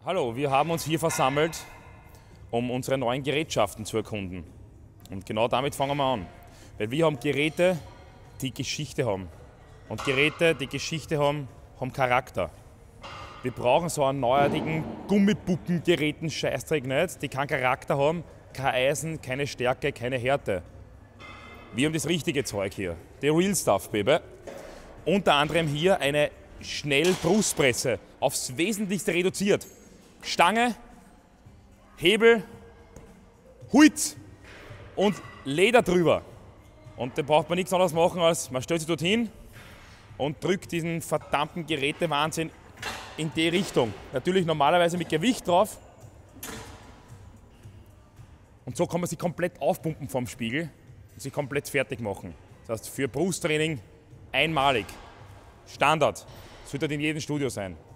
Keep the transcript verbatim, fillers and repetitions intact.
Hallo, wir haben uns hier versammelt, um unsere neuen Gerätschaften zu erkunden. Und genau damit fangen wir an. Weil wir haben Geräte, die Geschichte haben. Und Geräte, die Geschichte haben, haben Charakter. Wir brauchen so einen neuartigen Gummipuppengeräten Scheißdreck nicht, die keinen Charakter haben, kein Eisen, keine Stärke, keine Härte. Wir haben das richtige Zeug hier, die Real Stuff, Baby. Unter anderem hier eine Schnellbrustpresse, aufs Wesentlichste reduziert. Stange, Hebel, Holz und Leder drüber. Und da braucht man nichts anderes machen, als man stellt sich dorthin und drückt diesen verdammten Gerätewahnsinn in die Richtung. Natürlich normalerweise mit Gewicht drauf. Und so kann man sich komplett aufpumpen vom Spiegel und sich komplett fertig machen. Das heißt, für Brusttraining einmalig. Standard. Das wird halt in jedem Studio sein.